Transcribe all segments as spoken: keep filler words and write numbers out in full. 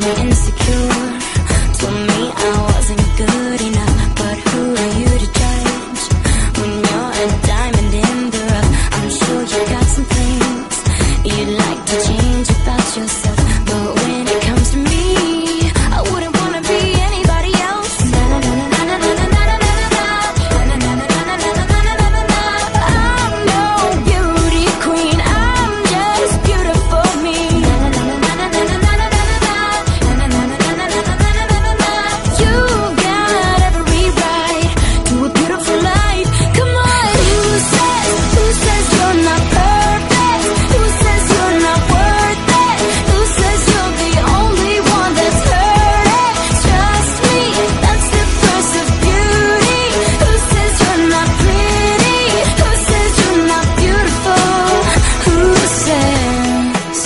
insecure. Told me I wasn't good enough, but who are you to judge? When you're a diamond in the rough, I'm sure you got some things you'd like to change about yourself. But when it comes to me, I wouldn't wanna be anybody else. Na na na na na na na na na na na na na na na na na. I'm no beauty queen, I'm just beautiful me. Na na na na na na na na na na na na na na na. You got every right to a beautiful life. Come on, who says, who says you're not perfect? Who says you're not worth it? Who says you're the only one that's hurting? Trust me, that's the price of beauty. Who says you're not pretty? Who says you're not beautiful? Who says?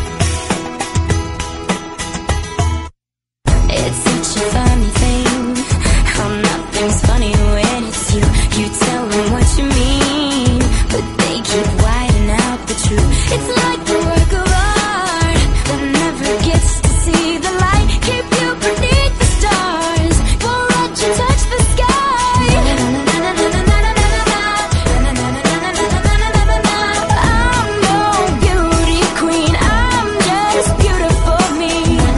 It's such a funny thing how nothing's funny when it's you. You tell them what you mean, but they keep whiting out the truth. It's like a work of art that never gets to see the light. Keep you beneath the stars, won't let you touch the sky. I'm no beauty queen, I'm just beautiful me.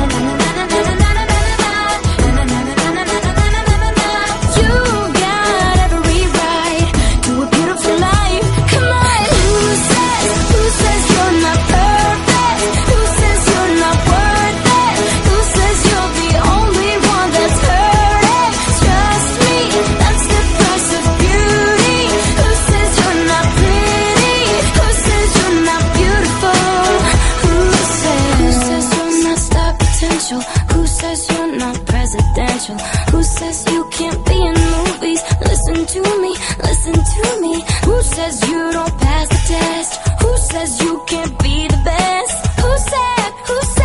You got every right to a beautiful life. Come on, who says, who says you're not perfect? Who says you're not worth it? Who says you're the only one that's hurting? Trust me, that's the price of beauty. Who says you're not pretty? Who says you're not beautiful? Who says, who says you're not star potential? Who says you're not presidential? Who says you can't be in movies? Listen to me, listen to me. Who says you don't pass the test? Who says you can't be the best? Who said, who said?